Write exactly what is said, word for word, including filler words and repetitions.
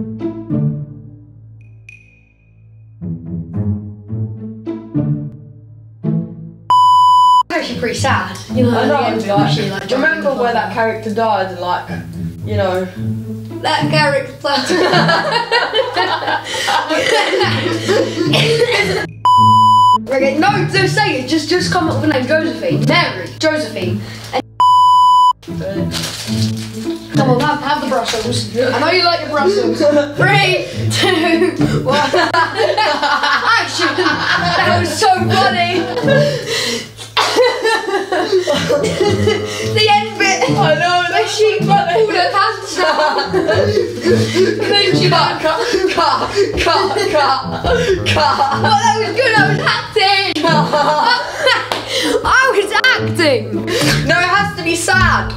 Actually pretty sad, you know. I know, at the end, like, actually, like, do you remember where that character died? Like, you know, that character. Okay, no, no, say it. Just, just come up with a name. Josephine, Mary, Josephine, and come on, have, have the Brussels. I know you like the Brussels. Three, two, one. Action! That was so funny. The end bit. I know, where she pulled her pants down. And then she got cut, cut, cut, cut, cut. Oh, that was good. I was acting. I was acting. No, it has to be sad.